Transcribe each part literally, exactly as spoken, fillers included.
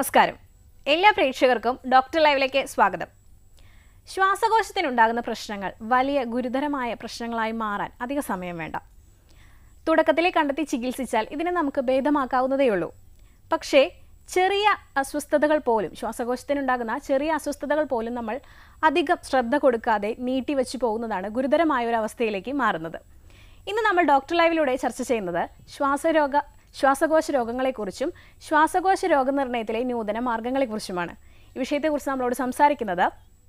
നമസ്കാരം. എല്ലാ പ്രേക്ഷകർക്കും ഡോക്ടർ ലൈവിലേക്ക് സ്വാഗതം. ശ്വാസകോശത്തിനുണ്ടാകുന്ന പ്രശ്നങ്ങൾ വലിയ ഗുരുതരമായ പ്രശ്നങ്ങളായി മാറാൻ അധിക സമയം വേണ്ട. തുടക്കത്തിലെ കണ്ടെത്തി ചികിത്സിച്ചാൽ ഇതിനെ നമുക്ക് ഭേദമാക്കാവുന്നതേയുള്ളൂ. പക്ഷേ ചെറിയ അസ്വസ്ഥതകൾ പോലും ശ്വാസകോശത്തിനുണ്ടാകുന്ന ചെറിയ അസ്വസ്ഥതകൾ പോലും നമ്മൾ അധികം ശ്രദ്ധ കൊടുക്കാതെ നീട്ടിവെച്ചു പോകുന്നതാണ് ഗുരുതരമായ ഒരു അവസ്ഥയിലേക്ക് മാറുന്നത്. ഇന്ന് നമ്മൾ ഡോക്ടർ ലൈവിലൂടെ ചർച്ച ചെയ്യുന്നത് ശ്വാസരോഗ ശ്വാസകോശ രോഗങ്ങളെക്കുറിച്ചും ശ്വാസകോശ രോഗനിർണയത്തിലെ നൂതന മാർഗങ്ങളെക്കുറിച്ചുമാണ്. ഈ വിഷയത്തെക്കുറിച്ച് നമ്മളോട് സംസാരിക്കുന്നത്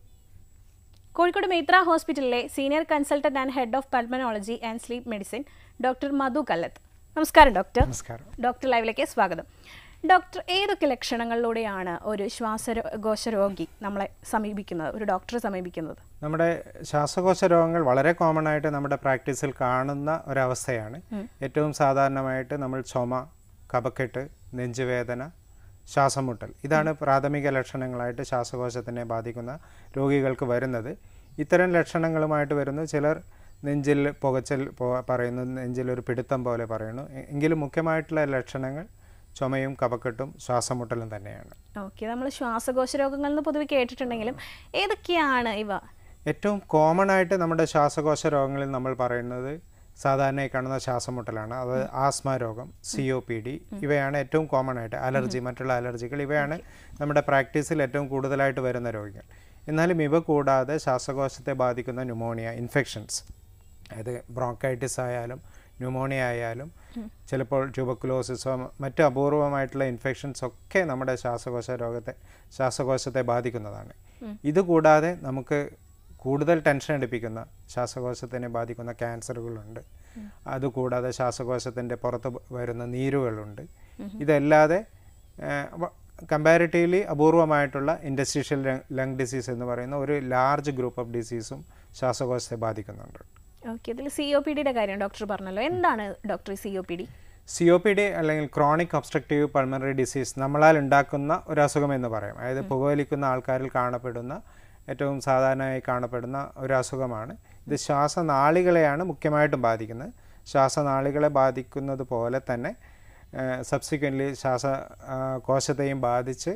കോഴിക്കോട് മേത്ര ഹോസ്പിറ്റലിലെ senior consultant and head of pulmonology and sleep medicine doctor Madhu Kallath. നമസ്കാരം ഡോക്ടർ. നമസ്കാരം. ഡോക്ടർ ലൈവിലേക്ക് സ്വാഗതം. ഡോക്ടർ, ഏതൊക്കെ ലക്ഷണങ്ങളിലൂടെയാണ് ഒരു ശ്വാസകോശ രോഗി നമ്മളെ സമീപിക്കുന്നത്, ഒരു ഡോക്ടറെ സമീപിക്കുന്നത്? നമ്മുടെ ശ്വാസകോശ രോഗങ്ങൾ വളരെ കോമൺ ആയിട്ട് നമ്മുടെ പ്രാക്ടീസിൽ കാണുന്ന ഒരവസ്ഥയാണ്. ഏറ്റവും സാധാരണമായിട്ട് നമ്മൾ ചുമ, കഫക്കെട്ട്, നെഞ്ചുവേദന, ശ്വാസം മുട്ടൽ, ഇതാണ് പ്രാഥമിക ലക്ഷണങ്ങളായിട്ട് ശ്വാസകോശത്തിനെ ബാധിക്കുന്ന രോഗികൾക്ക് വരുന്നത്. ഇത്തരം ലക്ഷണങ്ങളുമായിട്ട് വരുന്നു. ചിലർ നെഞ്ചിൽ പുകച്ചൽ പറയുന്നു, നെഞ്ചിലൊരു പിടുത്തം പോലെ പറയുന്നു. എങ്കിലും മുഖ്യമായിട്ടുള്ള ലക്ഷണങ്ങൾ ചുമയും കഫക്കെട്ടും ശ്വാസം മുട്ടലും തന്നെയാണ്. ഓക്കെ, നമ്മൾ ശ്വാസകോശ രോഗങ്ങൾ എന്ന് പൊതുവെ കേട്ടിട്ടുണ്ടെങ്കിലും ഏതൊക്കെയാണ് ഇവ? ഏറ്റവും കോമൺ ആയിട്ട് നമ്മുടെ ശ്വാസകോശ രോഗങ്ങളിൽ നമ്മൾ പറയുന്നത് സാധാരണയായി കാണുന്ന ശ്വാസം മുട്ടലാണ്. അത് ആസ്മ രോഗം, സി ഒ പി ഡി, ഇവയാണ് ഏറ്റവും കോമൺ ആയിട്ട്. അലർജി, മറ്റുള്ള അലർജികൾ, ഇവയാണ് നമ്മുടെ പ്രാക്ടീസിൽ ഏറ്റവും കൂടുതലായിട്ട് വരുന്ന രോഗികൾ. എന്നാലും ഇവ കൂടാതെ ശ്വാസകോശത്തെ ബാധിക്കുന്ന ന്യൂമോണിയ, ഇൻഫെക്ഷൻസ്, അതായത് ബ്രോങ്കൈറ്റിസ് ആയാലും ന്യൂമോണിയ ആയാലും ചിലപ്പോൾ ട്യൂബർക്കുലോസിസോ മറ്റ് അപൂർവമായിട്ടുള്ള ഇൻഫെക്ഷൻസ് ഒക്കെ നമ്മുടെ ശ്വാസകോശ രോഗത്തെ ശ്വാസകോശത്തെ ബാധിക്കുന്നതാണ്. ഇതുകൂടാതെ നമുക്ക് കൂടുതൽ ടെൻഷൻ എടുപ്പിക്കുന്ന ശ്വാസകോശത്തിനെ ബാധിക്കുന്ന ക്യാൻസറുകളുണ്ട്. അതുകൂടാതെ ശ്വാസകോശത്തിൻ്റെ പുറത്ത് വരുന്ന നീരുകളുണ്ട്. ഇതല്ലാതെ കമ്പാരിറ്റീവ്ലി അപൂർവമായിട്ടുള്ള ഇൻഡസ്ട്രീഷ്യൽ ലങ് ഡിസീസ് എന്ന് പറയുന്ന ഒരു ലാർജ് ഗ്രൂപ്പ് ഓഫ് ഡിസീസും ശ്വാസകോശത്തെ ബാധിക്കുന്നുണ്ട്. ഓക്കെ, ഇതിൽ സി ഒ പി ഡിയുടെ കാര്യം ഡോക്ടർ പറഞ്ഞല്ലോ. എന്താണ് doctor C O P D? C O P D അല്ലെങ്കിൽ ക്രോണിക് ഒബ്സ്ട്രക്റ്റീവ് പൾമണറി ഡിസീസ് നമ്മളാൽ ഉണ്ടാക്കുന്ന ഒരു അസുഖം എന്ന് പറയാം. അതായത് പുകവലിക്കുന്ന ആൾക്കാരിൽ കാണപ്പെടുന്ന ഏറ്റവും സാധാരണയായി കാണപ്പെടുന്ന ഒരു അസുഖമാണ്. ഇത് ശ്വാസനാളികളെയാണ് മുഖ്യമായിട്ടും ബാധിക്കുന്നത്. ശ്വാസനാളികളെ ബാധിക്കുന്നത് പോലെ തന്നെ സബ്സിക്വൻ്റ്ലി ശ്വാസകോശത്തെയും ബാധിച്ച്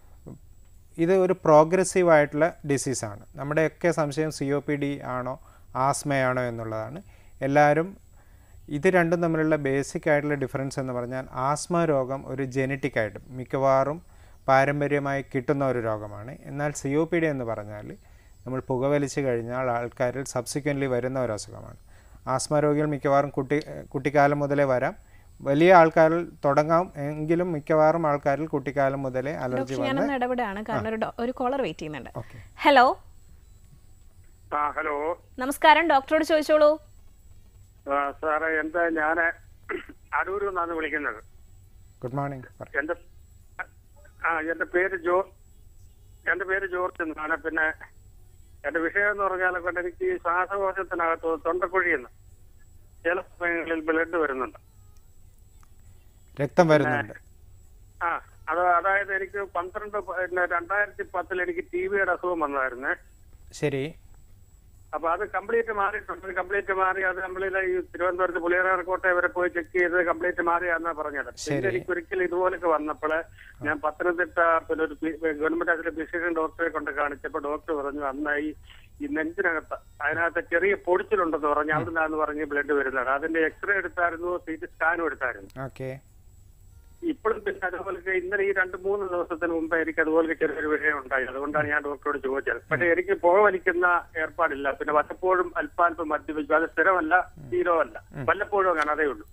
ഇത് ഒരു പ്രോഗ്രസീവ് ആയിട്ടുള്ള ഡിസീസാണ്. നമ്മുടെയൊക്കെ സംശയം സി ഒ പി ഡി ആണോ ആസ്മയാണോ എന്നുള്ളതാണ്. എല്ലാവരും ഇത് രണ്ടും തമ്മിലുള്ള ബേസിക് ആയിട്ടുള്ള ഡിഫറൻസ് എന്ന് പറഞ്ഞാൽ ആസ്മ രോഗം ഒരു ജെനറ്റിക് ആയിട്ട് മിക്കവാറും പാരമ്പര്യമായി കിട്ടുന്ന ഒരു രോഗമാണ്. എന്നാൽ സി ഒ പി ഡി എന്ന് പറഞ്ഞാൽ നമ്മൾ പുകവലിച്ച് കഴിഞ്ഞാൽ ആൾക്കാരിൽ സബ്സിക്വൻ്റ്ലി വരുന്ന ഒരു അസുഖമാണ്. ആസ്മ രോഗികൾ മിക്കവാറും കുട്ടി കുട്ടിക്കാലം മുതലേ വരാം. വലിയ ആൾക്കാരിൽ തുടങ്ങാം, എങ്കിലും മിക്കവാറും ആൾക്കാരിൽ കുട്ടിക്കാലം മുതലേ അലർജി വന്ന് ഇടപെടാണ്. കാരണം ഒരു കോളർ വെയിറ്റ് ചെയ്യുന്നുണ്ട്. ഹലോ. ഹലോ, നമസ്കാരം. ഡോക്ടറോട് ചോദിച്ചോളൂ. സാറേ, എന്താ ഞാൻ അടൂരിൽ നിന്നാണ് വിളിക്കുന്നത്. Good morning. എൻ്റെ ആ എൻ്റെ പേര് ജോ എൻ്റെ പേര് ജോർജ് എന്നാണ്. പിന്നെ എൻ്റെ വിഷയം എന്ന് പറഞ്ഞാൽ കൊണ്ട് എനിക്ക് ശ്വാസകോശത്തിനകത്ത് തൊണ്ടക്കുഴിയുന്നു ചില സമയങ്ങളിൽ ബ്ലഡ് വരുന്നുണ്ട്, രക്തം വരുന്നുണ്ട്. ആ അത് അതായത് എനിക്ക് പന്ത്രണ്ട് പിന്നെ രണ്ടായിരത്തി പത്തിൽ എനിക്ക് ടി വിയുടെ അസുഖം വന്നതായിരുന്നേ. ശരി. അപ്പൊ അത് കംപ്ലീറ്റ് മാറിയിട്ടുണ്ട്. കംപ്ലീറ്റ് മാറി അത് നമ്മളിൽ ഈ തിരുവനന്തപുരത്ത് പുളിയറക്കോട്ടെ വരെ പോയി ചെക്ക് ചെയ്ത് കംപ്ലീറ്റ് മാറിയാന്നാ പറഞ്ഞത്. പിന്നെ എനിക്ക് ഒരിക്കലും ഇതുപോലൊക്കെ വന്നപ്പോൾ ഞാൻ പത്തനംതിട്ട പിന്നെ ഒരു ഗവൺമെന്റ് ആശുപത്രി ഫിസിഷ്യൻ ഡോക്ടറെ കൊണ്ട് കാണിച്ചപ്പോൾ ഡോക്ടർ പറഞ്ഞു അന്നായി ഈ നെഞ്ചിനകത്ത് അതിനകത്ത് ചെറിയ പൊടിച്ചിലുണ്ടെന്ന് പറഞ്ഞു. അവിടെ നിന്നാന്ന് പറഞ്ഞ് ബ്ലഡ് വരുന്നത്. അതിന്റെ എക്സ്റേ എടുത്തായിരുന്നു, സി ടി സ്കാനും എടുത്തായിരുന്നു. ഇപ്പോഴും പിന്നെ അതുപോലെ ഇന്നലെ ഈ രണ്ട് മൂന്ന് ദിവസത്തിന് മുമ്പ് എനിക്ക് അതുപോലെ ചെറിയൊരു വിഷയം ഉണ്ടായി. അതുകൊണ്ടാണ് ഞാൻ ഡോക്ടറോട് ചോദിച്ചത്. പക്ഷെ എനിക്ക് പുകവലിക്കുന്ന ഏർപ്പാടില്ല. പിന്നെ വല്ലപ്പോഴും അല്പാൽപ്പം മദ്യപിക്കും. അത് സ്ഥിരമല്ല, സ്ഥിരമല്ല, വല്ലപ്പോഴും അങ്ങനെ അതേ ഉള്ളൂ.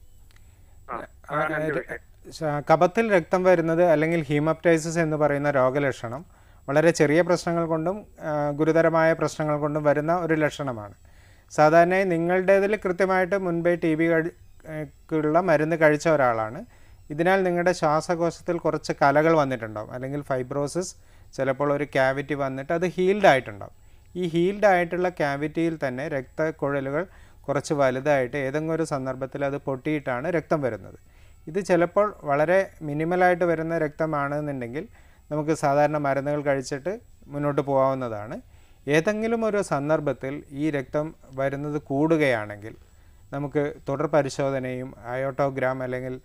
കഫത്തിൽ രക്തം വരുന്നത് അല്ലെങ്കിൽ ഹീമോപ്റ്റൈസിസ് എന്ന് പറയുന്ന രോഗലക്ഷണം വളരെ ചെറിയ പ്രശ്നങ്ങൾ കൊണ്ടും ഗുരുതരമായ പ്രശ്നങ്ങൾ കൊണ്ടും വരുന്ന ഒരു ലക്ഷണമാണ്. സാധാരണയായി നിങ്ങളുടേതിൽ കൃത്യമായിട്ട് മുൻപേ ടി ബി ക്കുള്ള മരുന്ന് കഴിച്ച ഒരാളാണ്. ഇതിനാൽ നിങ്ങളുടെ ശ്വാസകോശത്തിൽ കുറച്ച് കലകൾ വന്നിട്ടുണ്ടാവും, അല്ലെങ്കിൽ ഫൈബ്രോസിസ്, ചിലപ്പോൾ ഒരു ക്യാവിറ്റി വന്നിട്ട് അത് ഹീൽഡ് ആയിട്ടുണ്ടാവും. ഈ ഹീൽഡ് ആയിട്ടുള്ള ക്യാവിറ്റിയിൽ തന്നെ രക്തക്കുഴലുകൾ കുറച്ച് വലുതായിട്ട് ഏതെങ്കിലും ഒരു സന്ദർഭത്തിൽ അത് പൊട്ടിയിട്ടാണ് രക്തം വരുന്നത്. ഇത് ചിലപ്പോൾ വളരെ മിനിമലായിട്ട് വരുന്ന രക്തമാണെന്നുണ്ടെങ്കിൽ നമുക്ക് സാധാരണ മരുന്നുകൾ കഴിച്ചിട്ട് മുന്നോട്ട് പോകാവുന്നതാണ്. ഏതെങ്കിലും ഒരു സന്ദർഭത്തിൽ ഈ രക്തം വരുന്നത് കൂടുകയാണെങ്കിൽ നമുക്ക് തുടർ പരിശോധനയും അയോട്ടോഗ്രാം അല്ലെങ്കിൽ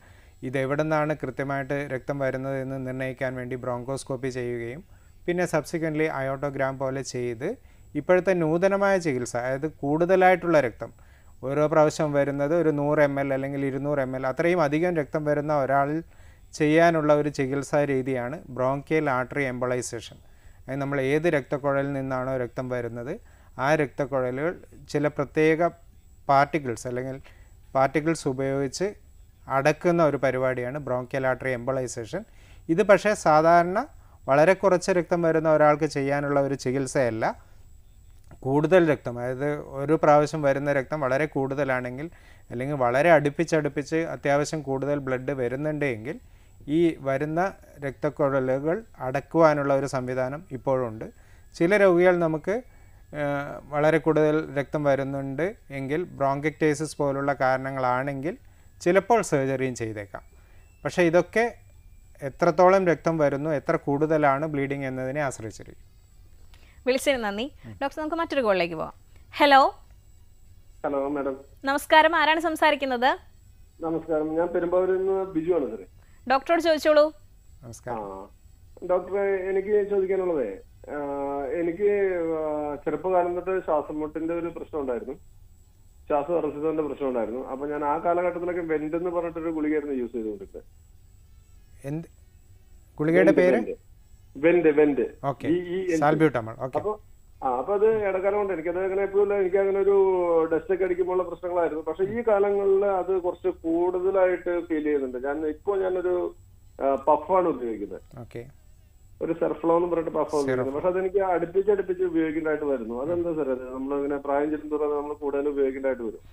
ഇതെവിടെ നിന്നാണ് കൃത്യമായിട്ട് രക്തം വരുന്നത് എന്ന് നിർണ്ണയിക്കാൻ വേണ്ടി ബ്രോങ്കോസ്കോപ്പി ചെയ്യുകയും പിന്നെ സബ്സിക്വൻ്റ്ലി അയോട്ടോഗ്രാം പോലെ ചെയ്ത് ഇപ്പോഴത്തെ നൂതനമായ ചികിത്സ, അതായത് കൂടുതലായിട്ടുള്ള രക്തം ഓരോ പ്രാവശ്യം വരുന്നത് ഒരു നൂറ് എം എൽ അല്ലെങ്കിൽ ഇരുന്നൂറ് എം എൽ അത്രയും അധികം രക്തം വരുന്ന ഒരാളിൽ ചെയ്യാനുള്ള ഒരു ചികിത്സാ രീതിയാണ് ബ്രോങ്കിയൽ ആർട്ടറി എംബോളൈസേഷൻ. അത് നമ്മൾ ഏത് രക്തക്കുഴലിൽ നിന്നാണോ രക്തം വരുന്നത് ആ രക്തക്കുഴലുകൾ ചില പ്രത്യേക പാർട്ടിക്കിൾസ് അല്ലെങ്കിൽ പാർട്ടിക്കിൾസ് ഉപയോഗിച്ച് അടക്കുന്ന ഒരു പരിപാടിയാണ് ബ്രോങ്കിയൽ ആർട്ടറി എംബോളൈസേഷൻ. ഇത് പക്ഷേ സാധാരണ വളരെ കുറച്ച് രക്തം വരുന്ന ഒരാൾക്ക് ചെയ്യാനുള്ള ഒരു ചികിത്സയല്ല. കൂടുതൽ രക്തം, അതായത് ഒരു പ്രാവശ്യം വരുന്ന രക്തം വളരെ കൂടുതലാണെങ്കിൽ അല്ലെങ്കിൽ വളരെ അടുപ്പിച്ചടുപ്പിച്ച് അത്യാവശ്യം കൂടുതൽ ബ്ലഡ് വരുന്നുണ്ടെങ്കിൽ ഈ വരുന്ന രക്തക്കുഴലുകൾ അടക്കുവാനുള്ള ഒരു സംവിധാനം ഇപ്പോഴുണ്ട്. ചില രോഗികൾ നമുക്ക് വളരെ കൂടുതൽ രക്തം വരുന്നുണ്ട് എങ്കിൽ ബ്രോങ്കെക്ടൈസിസ് പോലുള്ള കാരണങ്ങളാണെങ്കിൽ ചിലപ്പോൾ സർജറിയും ചെയ്തേക്കാം. പക്ഷേ ഇതൊക്കെ എത്രത്തോളം രക്തം വരുന്നു, എത്ര കൂടുതലാണ് ബ്ലീഡിങ് എന്നതിനെ ആശ്രയിച്ചിരിക്കും. വിളിച്ചതിന് നന്ദി. ഡോക്ടർ, നമുക്ക് മറ്റൊരു കോളിലേക്ക് പോവാം. ഹലോ ഹലോ മാഡം, നമസ്കാരം. ആരാണ് സംസാരിക്കുന്നത്? നമസ്കാരം, ഞാൻ പെരുമ്പാവൂരിൽ നിന്ന് ബിജു ആണ് സാറേ. ഡോക്ടറോട് ചോദിച്ചോളൂ. നമസ്കാരം ഡോക്ടറെ, എനിക്ക് ചോദിക്കാനുള്ളതേ, എനിക്ക് ചെറുപ്പകാലം തൊട്ട് ശ്വാസം മുട്ടിന്റെ ഒരു പ്രശ്നം ഉണ്ടായിരുന്നു, ശ്വാസതടസ്സത്തിന്റെ പ്രശ്നം ഉണ്ടായിരുന്നു. അപ്പൊ ഞാൻ ആ കാലഘട്ടത്തിലൊക്കെ വെന്റ് എന്ന് പറഞ്ഞിട്ടൊരു ഗുളികയായിരുന്നു യൂസ് ചെയ്തുകൊണ്ടിരുന്നത്. എന്ത് ഗുളികയുടെ പേര്? വെന്റ് വെന്റ് സാൽബ്യൂട്ടമോൾ. അപ്പൊ ആ അപ്പൊ അത് ഇടക്കാലം കൊണ്ട് എനിക്കത് അങ്ങനെ എപ്പോഴും എനിക്ക് അങ്ങനെ ഒരു ഡസ്റ്റ് ഒക്കെ അടിക്കുമ്പോഴുള്ള പ്രശ്നങ്ങളായിരുന്നു. പക്ഷെ ഈ കാലങ്ങളിൽ അത് കുറച്ച് കൂടുതലായിട്ട് ഫീൽ ചെയ്യുന്നുണ്ട്. ഞാൻ ഇപ്പോ ഞാനൊരു പഫാണ് ഉപയോഗിക്കുന്നത്, ഒരു സെർഫ്ലോ എന്ന് പറഞ്ഞിട്ട് പഫ് ഉപയോഗിക്കുന്നത്. പക്ഷെ അതെനിക്ക് അടുപ്പിച്ച് അടുപ്പിച്ച് ഉപയോഗിക്കേണ്ടതായിട്ട് വരുന്നു. അതെന്താ സാർ? അത് നമ്മളിങ്ങനെ പ്രായം ചെല്ലുന്നതോടെ നമ്മൾ കൂടുതൽ ഉപയോഗിക്കേണ്ടതായിട്ട് വരും.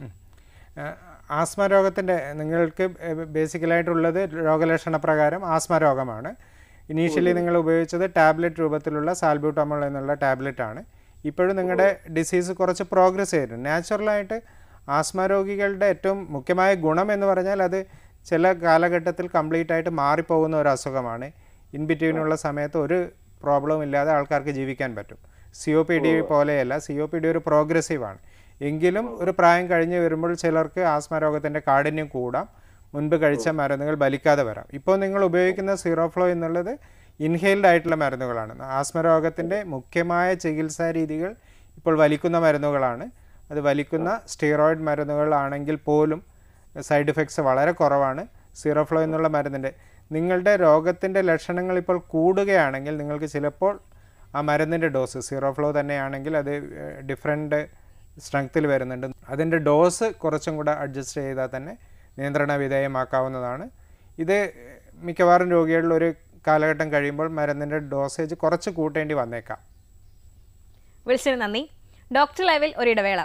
ആസ്മ രോഗത്തിൻ്റെ നിങ്ങൾക്ക് ബേസിക്കലായിട്ടുള്ളത് രോഗലക്ഷണ പ്രകാരം ആസ്മ രോഗമാണ്. ഇനീഷ്യലി നിങ്ങൾ ഉപയോഗിച്ചത് ടാബ്ലറ്റ് രൂപത്തിലുള്ള സാൽബ്യൂട്ടമോൾ എന്നുള്ള ടാബ്ലറ്റ് ആണ്. ഇപ്പോഴും നിങ്ങളുടെ ഡിസീസ് കുറച്ച് പ്രോഗ്രസ് ചെയ്തിട്ടുണ്ട്. നാച്ചുറലായിട്ട് ആസ്മ രോഗികളുടെ ഏറ്റവും മുഖ്യമായ ഗുണം എന്ന് പറഞ്ഞാൽ അത് ചില കാലഘട്ടത്തിൽ കംപ്ലീറ്റ് ആയിട്ട് മാറിപ്പോകുന്ന ഒരു അസുഖമാണ്. ഇൻ ബിറ്റ്വീനുള്ള സമയത്ത് ഒരു പ്രോബ്ലം ഇല്ലാതെ ആൾക്കാർക്ക് ജീവിക്കാൻ പറ്റും. സി ഒ പി ഡി പോലെയല്ല, സി ഒ പി ഡി ഒരു പ്രോഗ്രസീവാണ്. എങ്കിലും ഒരു പ്രായം കഴിഞ്ഞ് വരുമ്പോൾ ചിലർക്ക് ആസ്മ രോഗത്തിൻ്റെ കാഠിന്യം കൂടാം, മുൻപ് കഴിച്ച മരുന്നുകൾ ബലിക്കാതെ വരാം. ഇപ്പോൾ നിങ്ങൾ ഉപയോഗിക്കുന്ന സീറോഫ്ലോ എന്നുള്ളത് ഇൻഹെയിൽഡ് ആയിട്ടുള്ള മരുന്നുകളാണ്. ആസ്മ രോഗത്തിൻ്റെ മുഖ്യമായ ചികിത്സാ രീതികൾ ഇപ്പോൾ വലിക്കുന്ന മരുന്നുകളാണ്. അത് വലിക്കുന്ന സ്റ്റീറോയിഡ് മരുന്നുകളാണെങ്കിൽ പോലും സൈഡ് ഇഫക്ട്സ് വളരെ കുറവാണ്. സീറോഫ്ലോ എന്നുള്ള മരുന്നിൻ്റെ നിങ്ങളുടെ രോഗത്തിൻ്റെ ലക്ഷണങ്ങൾ ഇപ്പോൾ കൂടുകയാണെങ്കിൽ നിങ്ങൾക്ക് ചിലപ്പോൾ ആ മരുന്നിൻ്റെ ഡോസ് സീറോഫ്ലോ തന്നെയാണെങ്കിൽ അത് ഡിഫറെൻറ്റ് സ്ട്രെങ്ത്തിൽ വരുന്നുണ്ട്. അതിൻ്റെ ഡോസ് കുറച്ചും കൂടെ അഡ്ജസ്റ്റ് ചെയ്താൽ തന്നെ നിയന്ത്രണ വിധേയമാക്കാവുന്നതാണ്. ഇത് മിക്കവാറും രോഗികളിൽ ഒരു കാലഘട്ടം കഴിയുമ്പോൾ മരുന്നിൻ്റെ ഡോസേജ് കുറച്ച് കൂട്ടേണ്ടി വന്നേക്കാം. വിളിച്ചതിന് നന്ദി. ഡോക്ടർ ലൈവിൽ ഒരിടവേള.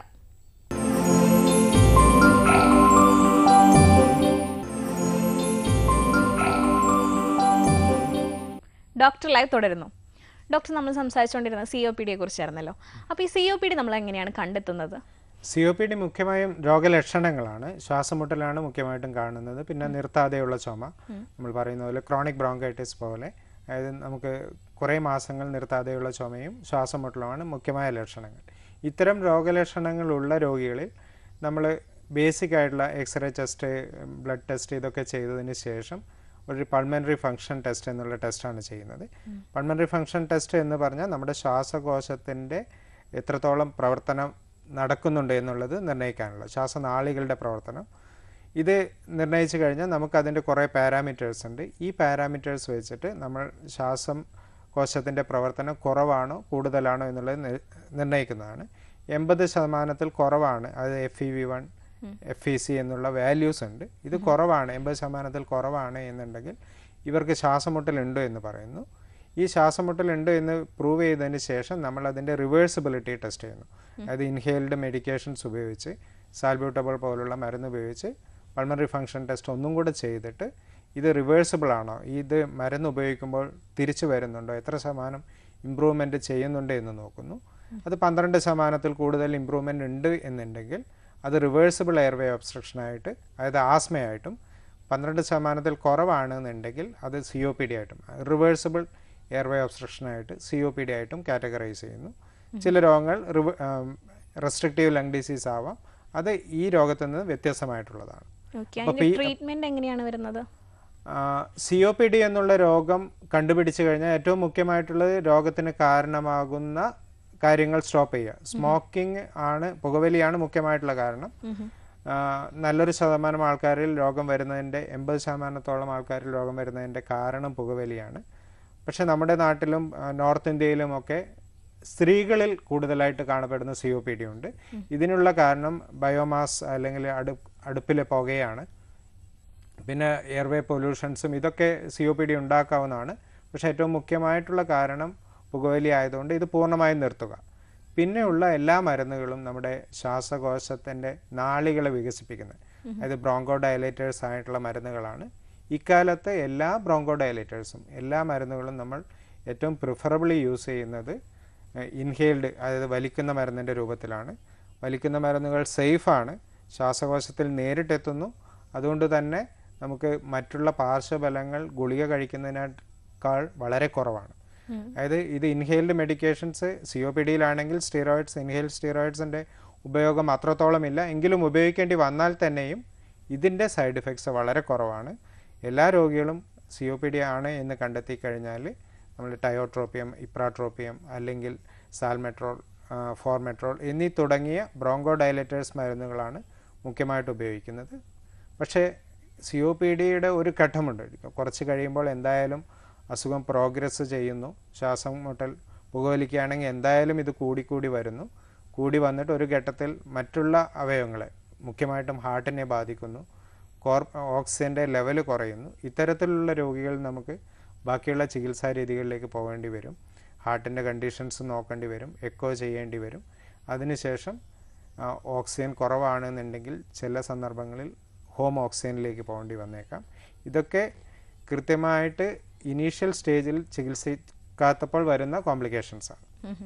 ഡോക്ടർ ലൈവ് തുടരുന്നു. ഡോക്ടർ, നമ്മൾ സംസാരിച്ചുകൊണ്ടിരുന്നത് സി ഒ പി ഡിയെ കുറിച്ചായിരുന്നല്ലോ. അപ്പോൾ ഈ സി ഒ പി ഡി നമ്മൾ എങ്ങനെയാണ് കണ്ടെത്തുന്നത്? സി ഒ പി ഡി മുഖ്യമായും രോഗലക്ഷണങ്ങളാണ്. ശ്വാസമുട്ടലാണ് മുഖ്യമായിട്ടും കാണുന്നത്. പിന്നെ നിർത്താതെയുള്ള ചുമ, നമ്മൾ പറയുന്ന പോലെ ക്രോണിക് ബ്രോങ്കൈറ്റിസ് പോലെ, അതായത് നമുക്ക് കുറേ മാസങ്ങൾ നിർത്താതെയുള്ള ചുമയും ശ്വാസമുട്ടലുമാണ് മുഖ്യമായ ലക്ഷണങ്ങൾ. ഇത്തരം രോഗലക്ഷണങ്ങളുള്ള രോഗികളിൽ നമ്മൾ ബേസിക് ആയിട്ടുള്ള എക്സ്റേ ടെസ്റ്റ്, ബ്ലഡ് ടെസ്റ്റ് ഇതൊക്കെ ചെയ്തതിന് ശേഷം ഒരു പൾമനറി ഫങ്ഷൻ ടെസ്റ്റ് എന്നുള്ള ടെസ്റ്റാണ് ചെയ്യുന്നത്. പൾമനറി ഫങ്ഷൻ ടെസ്റ്റ് എന്ന് പറഞ്ഞാൽ നമ്മുടെ ശ്വാസകോശത്തിൻ്റെ എത്രത്തോളം പ്രവർത്തനം നടക്കുന്നുണ്ട് എന്നുള്ളത് നിർണ്ണയിക്കാനുള്ള ശ്വാസനാളികളുടെ പ്രവർത്തനം. ഇത് നിർണ്ണയിച്ചു കഴിഞ്ഞാൽ നമുക്കതിൻ്റെ കുറേ പാരാമീറ്റേഴ്സ് ഉണ്ട്. ഈ പാരാമീറ്റേഴ്സ് വെച്ചിട്ട് നമ്മൾ ശ്വാസം കോശത്തിൻ്റെ പ്രവർത്തനം കുറവാണോ കൂടുതലാണോ എന്നുള്ളത് നിർണ്ണയിക്കുന്നതാണ്. എൺപത് ശതമാനത്തിൽ കുറവാണ്, അത് F E V one F E C എന്നുള്ള വാല്യൂസ് ഉണ്ട്. ഇത് കുറവാണ്, എൺപത് ശതമാനത്തിൽ കുറവാണ് എന്നുണ്ടെങ്കിൽ ഇവർക്ക് ശ്വാസമുട്ടലുണ്ടോ എന്ന് പറയുന്നു. ഈ ശ്വാസമുട്ടലുണ്ട് എന്ന് പ്രൂവ് ചെയ്തതിന് ശേഷം നമ്മൾ അതിൻ്റെ റിവേഴ്സിബിലിറ്റി ടെസ്റ്റ് ചെയ്യുന്നു. അതായത് ഇൻഹെയിൽഡ് മെഡിക്കേഷൻസ് ഉപയോഗിച്ച് സാൽബ്യൂട്ടമോൾ പോലുള്ള മരുന്ന് ഉപയോഗിച്ച് പൾമണറി ഫങ്ഷൻ ടെസ്റ്റ് ഒന്നും കൂടെ ചെയ്തിട്ട് ഇത് റിവേഴ്സിബിൾ ആണോ, ഇത് മരുന്ന് ഉപയോഗിക്കുമ്പോൾ തിരിച്ചു വരുന്നുണ്ടോ, എത്ര ശതമാനം ഇമ്പ്രൂവ്മെൻറ്റ് ചെയ്യുന്നുണ്ട് എന്ന് നോക്കുന്നു. അത് പന്ത്രണ്ട് ശതമാനത്തിൽ കൂടുതൽ ഇമ്പ്രൂവ്മെൻ്റ് ഉണ്ട് എന്നുണ്ടെങ്കിൽ അത് റിവേഴ്സിബിൾ എയർവേ ഒബ്സ്ട്രക്ഷനായിട്ട്, അതായത് ആസ്മയായിട്ടും, പന്ത്രണ്ട് ശതമാനത്തിൽ കുറവാണെന്നുണ്ടെങ്കിൽ അത് സി ഒ പി ഡി ആയിട്ടും, റിവേഴ്സിബിൾ എയർവേ ഒബ്സ്ട്രക്ഷനായിട്ട് സി ഒ പി ഡി ആയിട്ടും കാറ്റഗറൈസ് ചെയ്യുന്നു. ചില രോഗങ്ങൾ റിവ റെസ്ട്രിക്റ്റീവ് ലങ് ഡിസീസ് ആവാം, അത് ഈ രോഗത്തിൽ നിന്ന് വ്യത്യസ്തമായിട്ടുള്ളതാണ്. ട്രീറ്റ്മെന്റ് എങ്ങനെയാണ് വരുന്നത്? സി ഒ പി ഡി എന്നുള്ള രോഗം കണ്ടുപിടിച്ചു കഴിഞ്ഞാൽ ഏറ്റവും മുഖ്യമായിട്ടുള്ളത് രോഗത്തിന് കാരണമാകുന്ന കാര്യങ്ങൾ സ്റ്റോപ്പ് ചെയ്യുക. സ്മോക്കിംഗ് ആണ്, പുകവലിയാണ് മുഖ്യമായിട്ടുള്ള കാരണം. നല്ലൊരു ശതമാനം ആൾക്കാരിൽ രോഗം വരുന്നതിൻ്റെ എൺപത് ശതമാനത്തോളം ആൾക്കാരിൽ രോഗം വരുന്നതിൻ്റെ കാരണം പുകവലിയാണ്. പക്ഷേ നമ്മുടെ നാട്ടിലും നോർത്ത് ഇന്ത്യയിലുമൊക്കെ സ്ത്രീകളിൽ കൂടുതലായിട്ട് കാണപ്പെടുന്ന സി ഒ പി ഡി ഉണ്ട്. ഇതിനുള്ള കാരണം ബയോമാസ് അല്ലെങ്കിൽ അടു അടുപ്പിലെ പുകയാണ്. പിന്നെ എയർവേ പൊല്യൂഷൻസും ഇതൊക്കെ സി ഒ പി ഡി ഉണ്ടാക്കാവുന്നതാണ്. പക്ഷേ ഏറ്റവും മുഖ്യമായിട്ടുള്ള കാരണം പുകവലി ആയതുകൊണ്ട് ഇത് പൂർണ്ണമായും നിർത്തുക. പിന്നെയുള്ള എല്ലാ മരുന്നുകളും നമ്മുടെ ശ്വാസകോശത്തിൻ്റെ നാളികളെ വികസിപ്പിക്കുന്നത്, അതായത് ബ്രോങ്കോ ഡയലേറ്റേഴ്സ് ആയിട്ടുള്ള മരുന്നുകളാണ്. ഇക്കാലത്ത് എല്ലാ ബ്രോങ്കോ ഡയലേറ്റേഴ്സും എല്ലാ മരുന്നുകളും നമ്മൾ ഏറ്റവും പ്രിഫറബിളി യൂസ് ചെയ്യുന്നത് ഇൻഹെയിൽഡ്, അതായത് വലിക്കുന്ന മരുന്നിൻ്റെ രൂപത്തിലാണ്. വലിക്കുന്ന മരുന്നുകൾ സേഫാണ്, ശ്വാസകോശത്തിൽ നേരിട്ടെത്തുന്നു. അതുകൊണ്ട് തന്നെ നമുക്ക് മറ്റുള്ള പാർശ്വഫലങ്ങൾ ഗുളിക കഴിക്കുന്നതിനേക്കാൾ വളരെ കുറവാണ്. അതായത് ഇത് inhaled medications C O P ഡിയിലാണെങ്കിൽ സ്റ്റീറോയിഡ്സ്, ഇൻഹെയിൽഡ് സ്റ്റീറോയിഡ്സിൻ്റെ ഉപയോഗം അത്രത്തോളം ഇല്ല. എങ്കിലും ഉപയോഗിക്കേണ്ടി വന്നാൽ തന്നെയും ഇതിൻ്റെ സൈഡ് ഇഫക്ട്സ് വളരെ കുറവാണ്. എല്ലാ രോഗികളും സി ഒ പി ഡി ആണ് എന്ന് കണ്ടെത്തി കഴിഞ്ഞാൽ നമ്മൾ ടയോട്രോപ്പിയം, ഇപ്രാട്രോപ്പിയം അല്ലെങ്കിൽ സാൽമെട്രോൾ, ഫോർമെട്രോൾ എന്നീ തുടങ്ങിയ ബ്രോങ്കോ ഡയലേറ്റേഴ്സ് മരുന്നുകളാണ് മുഖ്യമായിട്ട് ഉപയോഗിക്കുന്നത്. പക്ഷേ സി ഒ പി ഡിയുടെ ഒരു ഘട്ടമുണ്ട്. കുറച്ച് കഴിയുമ്പോൾ എന്തായാലും അസുഖം പ്രോഗ്രസ് ചെയ്യുന്നു. ശ്വാസം മുട്ടൽ, പുകവലിക്കുകയാണെങ്കിൽ എന്തായാലും ഇത് കൂടിക്കൂടി വരുന്നു. കൂടി വന്നിട്ട് ഒരു ഘട്ടത്തിൽ മറ്റുള്ള അവയവങ്ങളെ, മുഖ്യമായിട്ടും ഹാർട്ടിനെ ബാധിക്കുന്നു. കോർ ഓക്സിജൻ്റെ ലെവൽ കുറയുന്നു. ഇത്തരത്തിലുള്ള രോഗികൾ നമുക്ക് ബാക്കിയുള്ള ചികിത്സാ രീതികളിലേക്ക് പോകേണ്ടി വരും. ഹാർട്ടിൻ്റെ കണ്ടീഷൻസ് നോക്കേണ്ടി വരും, എക്കോ ചെയ്യേണ്ടി വരും. അതിനുശേഷം ഓക്സിജൻ കുറവാണെന്നുണ്ടെങ്കിൽ ചില സന്ദർഭങ്ങളിൽ ഹോം ഓക്സിജനിലേക്ക് പോകേണ്ടി വന്നേക്കാം. ഇതൊക്കെ കൃത്യമായിട്ട് ഇനീഷ്യൽ സ്റ്റേജിൽ ചികിത്സിക്കാത്തപ്പോൾ വരുന്ന കോംപ്ലിക്കേഷൻസാണ്.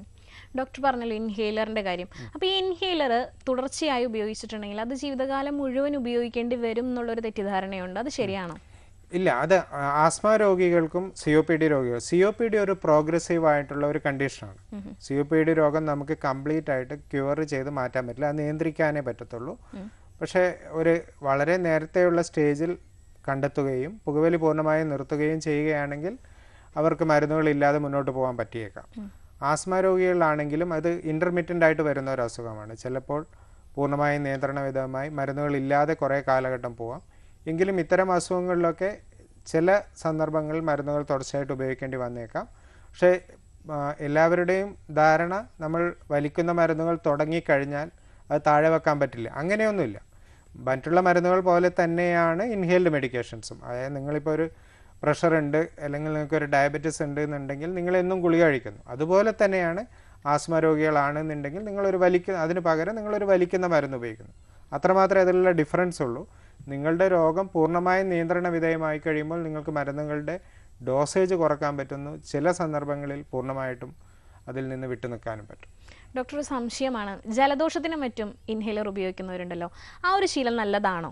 ഡോക്ടർ പറഞ്ഞല്ലോ ഇൻഹേലറിൻ്റെ കാര്യം. അപ്പോൾ ഈ ഇൻഹേലർ തുടർച്ചയായി ഉപയോഗിച്ചിട്ടുണ്ടെങ്കിൽ അത് ജീവിതകാലം മുഴുവൻ ഉപയോഗിക്കേണ്ടി വരും എന്നുള്ളൊരു തെറ്റിദ്ധാരണയുണ്ട്. അത് ശരിയാണോ? ഇല്ല, അത് ആസ്മ രോഗികൾക്കും സി ഒ പി ഡി രോഗികൾ, സി ഒ പി ഡി ഒരു പ്രോഗ്രസീവ് ആയിട്ടുള്ള ഒരു കണ്ടീഷനാണ്. സി ഒ പി ഡി രോഗം നമുക്ക് കംപ്ലീറ്റ് ആയിട്ട് ക്യൂർ ചെയ്ത് മാറ്റാൻ പറ്റില്ല, അത് നിയന്ത്രിക്കാനേ പറ്റത്തുള്ളൂ. പക്ഷേ ഒരു വളരെ നേരത്തെയുള്ള സ്റ്റേജിൽ കണ്ടെത്തുകയും പുകവലി പൂർണ്ണമായും നിർത്തുകയും ചെയ്യുകയാണെങ്കിൽ അവർക്ക് മരുന്നുകളില്ലാതെ മുന്നോട്ട് പോകാൻ പറ്റിയേക്കാം. ആസ്മ രോഗികളാണെങ്കിലും അത് ഇൻ്റർമിറ്റൻ്റ് ആയിട്ട് വരുന്ന ഒരു അസുഖമാണ്. ചിലപ്പോൾ പൂർണ്ണമായും നിയന്ത്രണ വിധമായി മരുന്നുകളില്ലാതെ കുറേ കാലഘട്ടം പോവാം. എങ്കിലും ഇത്തരം അസുഖങ്ങളിലൊക്കെ ചില സന്ദർഭങ്ങളിൽ മരുന്നുകൾ തുടർച്ചയായിട്ട് ഉപയോഗിക്കേണ്ടി വന്നേക്കാം. പക്ഷേ എല്ലാവരുടെയും ധാരണ നമ്മൾ വലിക്കുന്ന മരുന്നുകൾ തുടങ്ങിക്കഴിഞ്ഞാൽ അത് താഴെ വെക്കാൻ പറ്റില്ല. അങ്ങനെയൊന്നുമില്ല. മറ്റുള്ള മരുന്നുകൾ പോലെ തന്നെയാണ് ഇൻഹെയിൽഡ് മെഡിക്കേഷൻസും. അതായത് നിങ്ങളിപ്പോൾ ഒരു പ്രഷർ ഉണ്ട് അല്ലെങ്കിൽ നിങ്ങൾക്കൊരു ഡയബറ്റിസ് ഉണ്ട് എന്നുണ്ടെങ്കിൽ നിങ്ങളെന്നും ഗുളിക കഴിക്കുന്നു. അതുപോലെ തന്നെയാണ് ആസ്മ രോഗികളാണെന്നുണ്ടെങ്കിൽ നിങ്ങളൊരു വലിക്കുന്ന അതിന് പകരം നിങ്ങളൊരു വലിക്കുന്ന മരുന്ന് ഉപയോഗിക്കുന്നു. അത്രമാത്രമേ അതിലുള്ള ഡിഫറൻസ് ഉള്ളൂ. നിങ്ങളുടെ രോഗം പൂർണ്ണമായും നിയന്ത്രണ വിധേയമായി കഴിയുമ്പോൾ നിങ്ങൾക്ക് മരുന്നുകളുടെ ഡോസേജ് കുറക്കാൻ പറ്റുന്നു. ചില സന്ദർഭങ്ങളിൽ പൂർണ്ണമായിട്ടും അതിൽ നിന്ന് വിട്ടു നിൽക്കാനും പറ്റും. ഡോക്ടർ, ഒരു സംശയമാണ്, ജലദോഷത്തിനും മറ്റും ഇൻഹേലർ ഉപയോഗിക്കുന്നവരുണ്ടല്ലോ, ആ ഒരു ശീലം നല്ലതാണോ?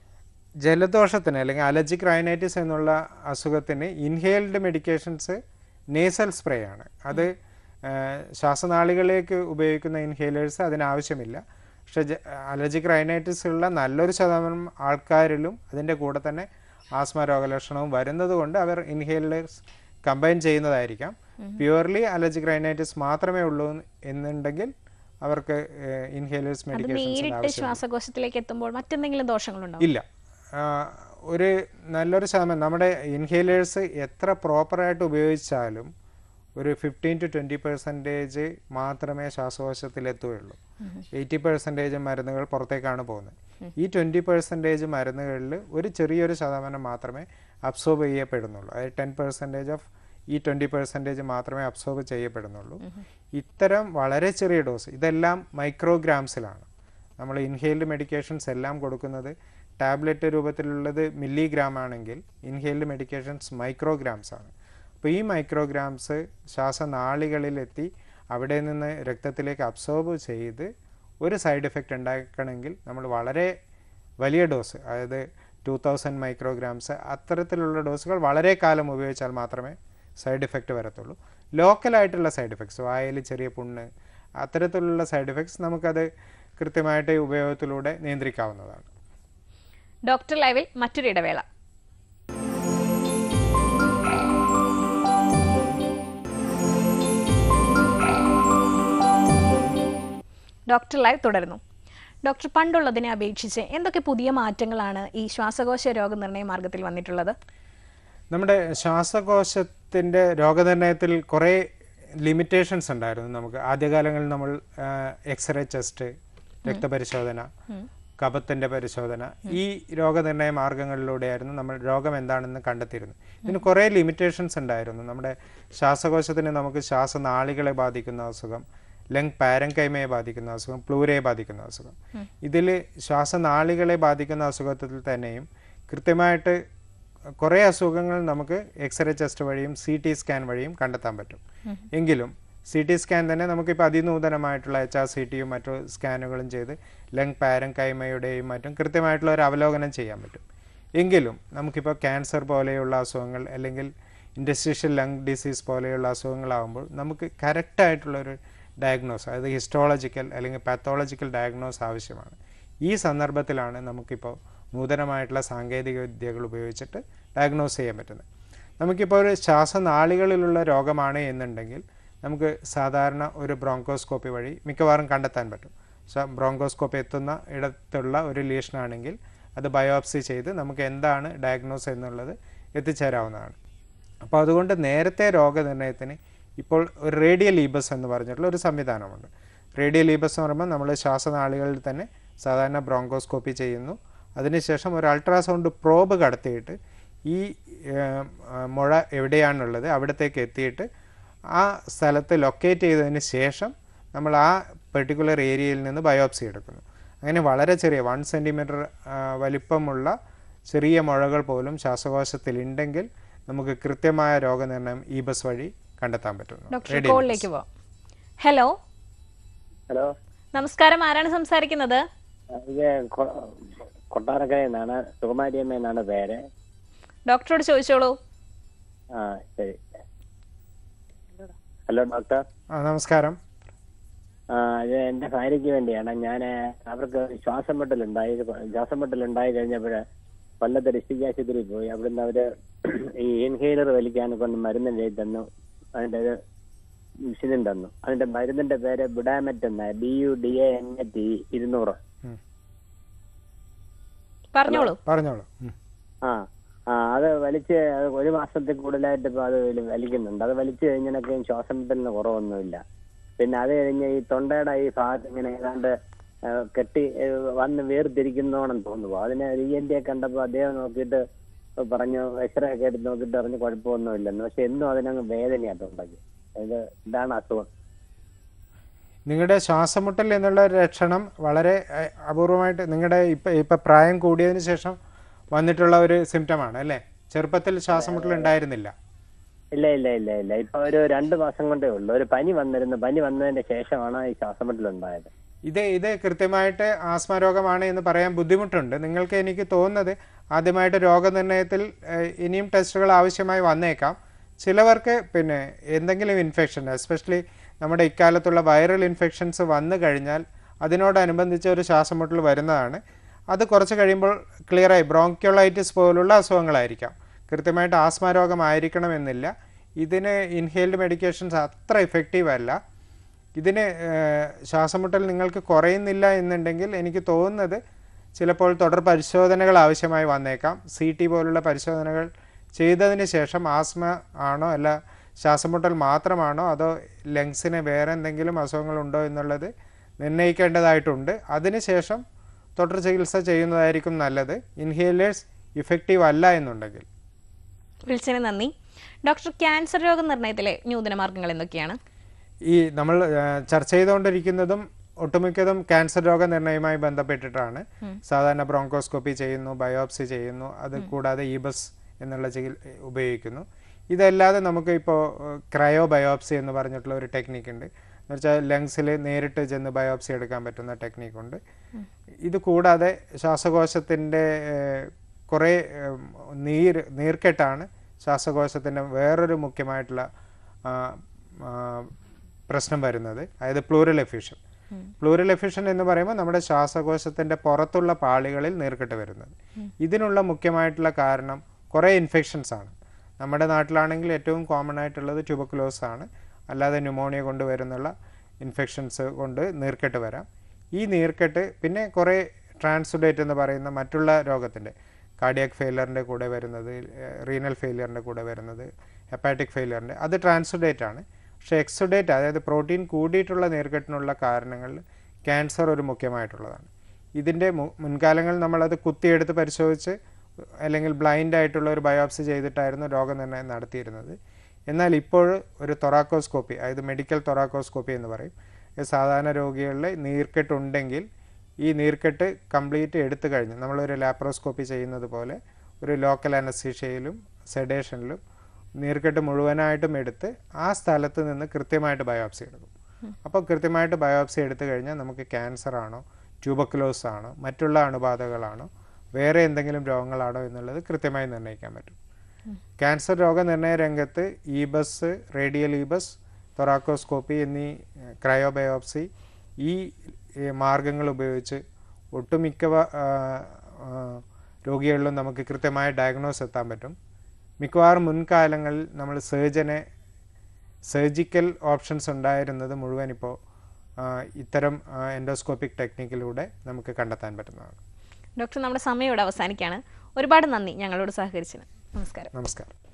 ജലദോഷത്തിന് അല്ലെങ്കിൽ അലർജിക് റൈനൈറ്റിസ് എന്നുള്ള അസുഖത്തിന് ഇൻഹെയിൽഡ് മെഡിക്കേഷൻസ് നേസൽ സ്പ്രേ ആണ്. അത് ശ്വാസനാളികളിലേക്ക് ഉപയോഗിക്കുന്ന ഇൻഹേലേഴ്സ് അതിനാവശ്യമില്ല. പക്ഷേ അലർജിക് റൈനൈറ്റിസ് ഉള്ള നല്ലൊരു ശതമാനം ആൾക്കാരിലും അതിൻ്റെ കൂടെ തന്നെ ആസ്മ രോഗലക്ഷണവും വരുന്നത് കൊണ്ട് അവർ ഇൻഹേലേഴ്സ് കമ്പൈൻ ചെയ്യുന്നതായിരിക്കാം. പ്യുവർലി അലർജിക് റൈനൈറ്റിസ് മാത്രമേ ഉള്ളൂ എന്നുണ്ടെങ്കിൽ അവർക്ക് ഇൻഹേലേഴ്സ് മെഡിക്കേഷൻസ് ശ്വാസകോശത്തിലേക്ക് എത്തുമ്പോൾ മറ്റെന്തെങ്കിലും ദോഷങ്ങളുണ്ടോ? ഇല്ല. ഒരു നല്ലൊരു ശതമാനം നമ്മുടെ ഇൻഹേലേഴ്സ് എത്ര പ്രോപ്പറായിട്ട് ഉപയോഗിച്ചാലും ഒരു ഫിഫ്റ്റീൻ ടു ട്വൻറ്റി പെർസെൻറ്റേജ് മാത്രമേ ശ്വാസകോശത്തിലെത്തുകയുള്ളൂ. എയ്റ്റി പെർസെൻറ്റേജ് മരുന്നുകൾ പുറത്തേക്കാണ് പോകുന്നത്. ഈ ട്വൻറ്റി പെർസെൻറ്റേജ് മരുന്നുകളിൽ ഒരു ചെറിയൊരു ശതമാനം മാത്രമേ അബ്സോർബ് ചെയ്യപ്പെടുന്നുള്ളൂ. അതായത് ടെൻ പെർസെൻറ്റേജ് ഓഫ് ഈ ട്വൻറ്റി പെർസെൻറ്റേജ് മാത്രമേ അബ്സോർബ് ചെയ്യപ്പെടുന്നുള്ളൂ. ഇത്തരം വളരെ ചെറിയ ഡോസ്, ഇതെല്ലാം മൈക്രോഗ്രാംസിലാണ്. നമ്മൾ ഇൻഹെയിൽഡ് മെഡിക്കേഷൻസ് എല്ലാം കൊടുക്കുന്നത് ടാബ്ലറ്റ് രൂപത്തിലുള്ളത് മില്ലിഗ്രാം ആണെങ്കിൽ ഇൻഹെയിൽഡ് മെഡിക്കേഷൻസ് മൈക്രോഗ്രാംസ് ആണ്. അപ്പോൾ ഈ മൈക്രോഗ്രാംസ് ശ്വാസനാളികളിലെത്തി അവിടെ നിന്ന് രക്തത്തിലേക്ക് അബ്സോർബ് ചെയ്ത് ഒരു സൈഡ് എഫക്റ്റ് ഉണ്ടാക്കണമെങ്കിൽ നമ്മൾ വളരെ വലിയ ഡോസ്, അതായത് ടു തൗസൻഡ് മൈക്രോഗ്രാംസ് അത്തരത്തിലുള്ള ഡോസുകൾ വളരെ കാലം ഉപയോഗിച്ചാൽ മാത്രമേ സൈഡ് എഫക്റ്റ് വരത്തുള്ളൂ. ലോക്കലായിട്ടുള്ള സൈഡ് എഫക്ട്സ്, വായിൽ ചെറിയ പുണ്ണ്, അത്തരത്തിലുള്ള സൈഡ് എഫക്ട്സ് നമുക്കത് കൃത്യമായിട്ട് ഉപയോഗത്തിലൂടെ നിയന്ത്രിക്കാവുന്നതാണ്. ഡോക്ടർ ലൈവിൽ മറ്റൊരു ഇടവേള. ഡോക്ടർ ലൈവ് തുടരുന്നു. ഡോക്ടർ, പണ്ടുള്ളതിനെ അപേക്ഷിച്ച് എന്തൊക്കെ പുതിയ മാറ്റങ്ങളാണ് ഈ ശ്വാസകോശ രോഗനിർണയ മാർഗത്തിൽ വന്നിട്ടുള്ളത്? നമ്മുടെ ശ്വാസകോശത്തിൻ്റെ രോഗനിർണയത്തിൽ കുറേ ലിമിറ്റേഷൻസ് ഉണ്ടായിരുന്നു. നമുക്ക് ആദ്യകാലങ്ങളിൽ നമ്മൾ എക്സ്റേ ചെസ്റ്റ്, രക്തപരിശോധന, കഫത്തിൻ്റെ പരിശോധന, ഈ രോഗനിർണയ മാർഗങ്ങളിലൂടെയായിരുന്നു നമ്മൾ രോഗം എന്താണെന്ന് കണ്ടെത്തിയിരുന്നത്. ഇതിന് കുറേ ലിമിറ്റേഷൻസ് ഉണ്ടായിരുന്നു. നമ്മുടെ ശ്വാസകോശത്തിന് നമുക്ക് ശ്വാസനാളികളെ ബാധിക്കുന്ന അസുഖം, ലങ് പാരങ്കൈമയെ ബാധിക്കുന്ന അസുഖം, പ്ലൂരയെ ബാധിക്കുന്ന അസുഖം. ഇതിൽ ശ്വാസനാളികളെ ബാധിക്കുന്ന അസുഖത്തിൽ തന്നെയും കൃത്യമായിട്ട് കുറേ അസുഖങ്ങൾ നമുക്ക് എക്സ്റേ ചെസ്റ്റ് വഴിയും സി ടി സ്കാൻ വഴിയും കണ്ടെത്താൻ പറ്റും. എങ്കിലും സി ടി സ്കാൻ തന്നെ നമുക്കിപ്പോൾ അതിനൂതനമായിട്ടുള്ള എച്ച് ആർ സി ടിയും മറ്റു സ്കാനുകളും ചെയ്ത് ലങ് പാരങ്കൈമയുടെയും മറ്റും കൃത്യമായിട്ടുള്ള ഒരു അവലോകനം ചെയ്യാൻ പറ്റും. എങ്കിലും നമുക്കിപ്പോൾ ക്യാൻസർ പോലെയുള്ള അസുഖങ്ങൾ അല്ലെങ്കിൽ ഇൻഡസ്ട്രീഷ്യൽ ലങ് ഡിസീസ് പോലെയുള്ള അസുഖങ്ങളാകുമ്പോൾ നമുക്ക് കറക്റ്റായിട്ടുള്ളൊരു ഡയഗ്നോസ്, അതായത് ഹിസ്റ്റോളജിക്കൽ അല്ലെങ്കിൽ പാത്തോളജിക്കൽ ഡയഗ്നോസ് ആവശ്യമാണ്. ഈ സന്ദർഭത്തിലാണ് നമുക്കിപ്പോൾ നൂതനമായിട്ടുള്ള സാങ്കേതിക വിദ്യകൾ ഉപയോഗിച്ചിട്ട് ഡയഗ്നോസ് ചെയ്യാൻ പറ്റുന്നത്. നമുക്കിപ്പോൾ ഒരു ശ്വാസനാളികളിലുള്ള രോഗമാണ് എന്നുണ്ടെങ്കിൽ നമുക്ക് സാധാരണ ഒരു ബ്രോങ്കോസ്കോപ്പി വഴി മിക്കവാറും കണ്ടെത്താൻ പറ്റും. ബ്രോങ്കോസ്കോപ്പി എത്തുന്ന ഇടത്തുള്ള ഒരു ലീഷനാണെങ്കിൽ അത് ബയോപ്സി ചെയ്ത് നമുക്ക് എന്താണ് ഡയഗ്നോസ് എന്നുള്ളത് എത്തിച്ചേരാവുന്നതാണ്. അപ്പോൾ അതുകൊണ്ട് നേരത്തെ രോഗനിർണയത്തിന് ഇപ്പോൾ ഒരു റേഡിയൽ ഈബസ് എന്ന് പറഞ്ഞിട്ടുള്ള ഒരു സംവിധാനമുണ്ട്. റേഡിയൽ ഈബസ് എന്ന് പറയുമ്പോൾ നമ്മൾ ശ്വാസനാളികളിൽ തന്നെ സാധാരണ ബ്രോങ്കോസ്കോപ്പി ചെയ്യുന്നു. അതിനുശേഷം ഒരു അൾട്രാസൗണ്ട് പ്രോബ് കടത്തിയിട്ട് ഈ മുഴ എവിടെയാണുള്ളത് അവിടത്തേക്ക് എത്തിയിട്ട് ആ സ്ഥലത്ത് ലൊക്കേറ്റ് ചെയ്തതിന് ശേഷം നമ്മൾ ആ പെർട്ടിക്കുലർ ഏരിയയിൽ നിന്ന് ബയോപ്സി എടുക്കുന്നു. അങ്ങനെ വളരെ ചെറിയ വൺ സെൻറ്റിമീറ്റർ വലിപ്പമുള്ള ചെറിയ മുഴകൾ പോലും ശ്വാസകോശത്തിലുണ്ടെങ്കിൽ നമുക്ക് കൃത്യമായ രോഗനിർണയം ഈബസ് വഴി കണ്ടെത്താൻ പറ്റുന്നു. ഡോക്ടർ കോളിലേക്ക് പോവാം. ഹലോ ഹലോ, നമസ്കാരം. ആരാണ് സംസാരിക്കുന്നത്? ഇത് കൊട്ടാരക്കരയിൽ നിന്നാണ്, സുകുമാരിയമ്മ എന്നാണ് പേര്. ഡോക്ടറോട് ചോദിച്ചോളൂ. ആ ശരി. Hello doctor. ആ നമസ്കാരം. ആ ഇത് എൻ്റെ ഭാര്യയ്ക്ക് വേണ്ടിയാണ്. ഞാൻ അവർക്ക് ശ്വാസം മുട്ടലുണ്ടായി ശ്വാസം മുട്ടലുണ്ടായി കഴിഞ്ഞപ്പോൾ കൊല്ലത്തെ ഡിസ്ട്രിക്ട് ആശുപത്രിയിൽ പോയി. അവിടുന്ന് അവർ ഈ ഇൻഹേലർ വലിക്കാൻ കൊണ്ട് മരുന്ന് എഴുതി തന്നു. അതിൻ്റെ ഒരു മെഷീനും തന്നു. അതിൻ്റെ മരുന്നിൻ്റെ പേര് ബുഡാമെറ്റ് എന്ന B U D A N A T ഇരുന്നൂറ്. പറഞ്ഞോളൂ പറഞ്ഞോളൂ. ആ ആ അത് വലിച്ച് ഒരു മാസത്തിൽ കൂടുതലായിട്ട് ഇപ്പോൾ അത് വലിക്കുന്നുണ്ട്. അത് വലിച്ചു കഴിഞ്ഞാലൊക്കെ ശ്വാസം മുട്ടലിന് കുറവൊന്നുമില്ല. പിന്നെ അത് കഴിഞ്ഞ് ഈ തൊണ്ടയുടെ ഈ ഭാഗത്ത് ഇങ്ങനെ ഏതാണ്ട് കെട്ടി വന്ന് വേർതിരിക്കുന്നോണം തോന്നുന്നു. അതിനെ ഇ എൻ ടി ഒക്കെ കണ്ടപ്പോൾ അദ്ദേഹം നോക്കിയിട്ട് പറഞ്ഞു, എക്സ്റേ ഒക്കെ എടുത്ത് നോക്കിയിട്ട് പറഞ്ഞ് കുഴപ്പമൊന്നുമില്ലെന്ന്. പക്ഷെ എന്നും അതിനങ്ങ് വേദനയാണ് തൊണ്ടയ്ക്ക്. ഇത് ഇതാണ് അസുഖം. നിങ്ങളുടെ ശ്വാസമുട്ടൽ എന്നുള്ള ലക്ഷണം വളരെ അപൂർവമായിട്ട് നിങ്ങളുടെ ഇപ്പം ഇപ്പം പ്രായം കൂടിയതിന് ശേഷം വന്നിട്ടുള്ള ഒരു സിംറ്റമാണ് അല്ലേ? ചെറുപ്പത്തിൽ ശ്വാസമുട്ടൽ ഉണ്ടായിരുന്നില്ല? ഇല്ല ഇല്ല ഇല്ല ഇല്ല ഇപ്പൊ ഒരു രണ്ട് മാസം കൊണ്ടേ ഉള്ളൂ. ഒരു പനി വന്നിരുന്നു. പനി വന്നതിന്റെ ശേഷമാണ് ഈ ശ്വാസമുട്ടൽ ഉണ്ടായത്. ഇത് ഇത് കൃത്യമായിട്ട് ആസ്മ രോഗമാണ് എന്ന് പറയാൻ ബുദ്ധിമുട്ടുണ്ട്. നിങ്ങൾക്ക് എനിക്ക് തോന്നുന്നത് ആദ്യമായിട്ട് രോഗനിർണയത്തിൽ ഇനിയും ടെസ്റ്റുകൾ ആവശ്യമായി വന്നേക്കാം. ചിലവർക്ക് പിന്നെ എന്തെങ്കിലും ഇൻഫെക്ഷൻ, എസ്പെഷ്യലി നമ്മുടെ ഇക്കാലത്തുള്ള വൈറൽ ഇൻഫെക്ഷൻസ് വന്നു കഴിഞ്ഞാൽ അതിനോടനുബന്ധിച്ച് ഒരു ശ്വാസമുട്ടൽ വരുന്നതാണ്. അത് കുറച്ച് കഴിയുമ്പോൾ ക്ലിയറായി ബ്രോങ്കിയോളൈറ്റിസ് പോലുള്ള അസുഖങ്ങളായിരിക്കാം. കൃത്യമായിട്ട് ആസ്മ രോഗമായിരിക്കണമെന്നില്ല. ഇതിന് ഇൻഹേൽഡ് മെഡിക്കേഷൻസ് അത്ര ഇഫക്റ്റീവ് അല്ല. ഇതിന് ശ്വാസമുട്ടൽ നിങ്ങൾക്ക് കുറയുന്നില്ല എന്നുണ്ടെങ്കിൽ എനിക്ക് തോന്നുന്നത് ചിലപ്പോൾ തുടർ പരിശോധനകൾ ആവശ്യമായി വന്നേക്കാം. സി ടി പോലുള്ള പരിശോധനകൾ ചെയ്തതിന് ശേഷം ആസ്മ ആണോ അല്ല ശ്വാസമുട്ടൽ മാത്രമാണോ അതോ ലങ്സിന് വേറെ എന്തെങ്കിലും അസുഖങ്ങളുണ്ടോ എന്നുള്ളത് നിർണ്ണയിക്കേണ്ടതായിട്ടുണ്ട്. അതിനുശേഷം തുടർ ചികിത്സ ചെയ്യുന്നതായിരിക്കും നല്ലത്, ഇൻഹേലേഴ്സ് ഇഫക്റ്റീവ് അല്ല എന്നുണ്ടെങ്കിൽ. വിളിച്ചതിന് നന്ദി. ഡോക്ടർ, ക്യാൻസർ രോഗനിർണയത്തിലെ നൂതന മാർഗങ്ങൾ എന്തൊക്കെയാണ്? ഈ നമ്മൾ ചർച്ച ചെയ്തുകൊണ്ടിരിക്കുന്നതും ഒട്ടുമിക്കതും ക്യാൻസർ രോഗനിർണയവുമായി ബന്ധപ്പെട്ടിട്ടാണ്. സാധാരണ ബ്രോങ്കോസ്കോപ്പി ചെയ്യുന്നു, ബയോപ്സി ചെയ്യുന്നു, അത് കൂടാതെ ഈബസ് എന്നുള്ള ചികിത്സ ഉപയോഗിക്കുന്നു. ഇതല്ലാതെ നമുക്ക് ഇപ്പോൾ ക്രയോ ബയോപ്സി എന്ന് പറഞ്ഞിട്ടുള്ള ഒരു ടെക്നിക്ക് ഉണ്ട്. എന്ന് വെച്ചാൽ ലങ്സിൽ നേരിട്ട് ചെന്ന് ബയോപ്സി എടുക്കാൻ പറ്റുന്ന ടെക്നിക്കുണ്ട്. ഇത് കൂടാതെ ശ്വാസകോശത്തിൻ്റെ കുറേ നീര് നീർക്കെട്ടാണ് ശ്വാസകോശത്തിൻ്റെ വേറൊരു മുഖ്യമായിട്ടുള്ള പ്രശ്നം വരുന്നത്, അതായത് പ്ലൂറൽ എഫ്യൂഷൻ. പ്ലൂറൽ എഫ്യൂഷൻ എന്ന് പറയുമ്പോൾ നമ്മുടെ ശ്വാസകോശത്തിൻ്റെ പുറത്തുള്ള പാളികളിൽ നീർക്കെട്ട് വരുന്നത്. ഇതിനുള്ള മുഖ്യമായിട്ടുള്ള കാരണം കുറേ ഇൻഫെക്ഷൻസ് ആണ്. നമ്മുടെ നാട്ടിലാണെങ്കിൽ ഏറ്റവും കോമൺ ആയിട്ടുള്ളത് ട്യൂബർക്കുലോസ് ആണ്. അല്ലാതെ ന്യൂമോണിയ കൊണ്ട് വരുന്നുള്ള ഇൻഫെക്ഷൻസ് കൊണ്ട് നീർക്കെട്ട് വരാം. ഈ നീർക്കെട്ട് പിന്നെ കുറേ ട്രാൻസുഡേറ്റ് എന്ന് പറയുന്ന മറ്റുള്ള രോഗത്തിൻ്റെ കാർഡിയാക് ഫെയിലറിൻ്റെ കൂടെ വരുന്നത്, റീനൽ ഫെയിലിയറിൻ്റെ കൂടെ വരുന്നത്, ഹെപ്പാറ്റിക് ഫെയിലിയറിൻ്റെ അത് ട്രാൻസുഡേറ്റ് ആണ്. പക്ഷേ എക്സുഡേറ്റ് അതായത് പ്രോട്ടീൻ കൂടിയിട്ടുള്ള നീർക്കെട്ടിനുള്ള കാരണങ്ങളിൽ ക്യാൻസർ ഒരു മുഖ്യമായിട്ടുള്ളതാണ്. ഇതിൻ്റെ മുൻകാലങ്ങളിൽ നമ്മളത് കുത്തിയെടുത്ത് പരിശോധിച്ച് അല്ലെങ്കിൽ ബ്ലൈൻഡ് ആയിട്ടുള്ള ഒരു ബയോപ്സി ചെയ്തിട്ടായിരുന്നു രോഗനിർണയം നടത്തിയിരുന്നത്. എന്നാൽ ഇപ്പോൾ ഒരു തൊറാക്കോസ്കോപ്പി, അതായത് മെഡിക്കൽ തൊറാക്കോസ്കോപ്പി എന്ന് പറയും, സാധാരണ രോഗികളിൽ നീർക്കെട്ടുണ്ടെങ്കിൽ ഈ നീർക്കെട്ട് കംപ്ലീറ്റ് എടുത്തു കഴിഞ്ഞ് നമ്മളൊരു ലാപ്രോസ്കോപ്പി ചെയ്യുന്നത് പോലെ ഒരു ലോക്കൽ അനസ്തീഷ്യയിലും സെഡേഷനിലും നീർക്കെട്ട് മുഴുവനായിട്ടും എടുത്ത് ആ സ്ഥലത്ത് നിന്ന് കൃത്യമായിട്ട് ബയോപ്സി എടുക്കും. അപ്പോൾ കൃത്യമായിട്ട് ബയോപ്സി എടുത്തു കഴിഞ്ഞാൽ നമുക്ക് ക്യാൻസർ ആണോ, ട്യൂബർക്കുലോസ് ആണോ, മറ്റുള്ള അണുബാധകളാണോ, വേറെ എന്തെങ്കിലും രോഗങ്ങളാണോ എന്നുള്ളത് കൃത്യമായി നിർണ്ണയിക്കാൻ പറ്റും. ക്യാൻസർ രോഗനിർണയ രംഗത്ത് ഈബസ്, റേഡിയൽ ഈബസ്, തൊറാക്കോസ്കോപ്പി എന്നീ ക്രയോബയോപ്സി ഈ മാർഗങ്ങൾ ഉപയോഗിച്ച് ഒട്ടുമിക്ക രോഗികളിലും നമുക്ക് കൃത്യമായ ഡയഗ്നോസ് എത്താൻ പറ്റും. മിക്കവാറും മുൻകാലങ്ങളിൽ നമ്മൾ സർജനെ സർജിക്കൽ ഓപ്ഷൻസ് ഉണ്ടായിരുന്നത് മുഴുവൻ ഇപ്പോൾ ഇത്തരം എൻഡോസ്കോപ്പിക് ടെക്നിക്കിലൂടെ നമുക്ക് കണ്ടെത്താൻ പറ്റുന്നതാണ്. ഡോക്ടർ, നമ്മുടെ സമയം ഇവിടെ അവസാനിക്കുകയാണ്. ഒരുപാട് നന്ദി ഞങ്ങളോട് സഹകരിച്ചതിന്. നമസ്കാരം. നമസ്കാരം.